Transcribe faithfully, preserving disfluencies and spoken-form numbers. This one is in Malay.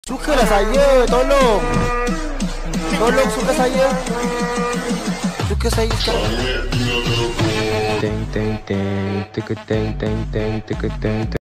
Sukalah saya, tolong. Tolong suka saya. Suka saya sekarang. Teng teng teng, teng teng teng teng teng teng.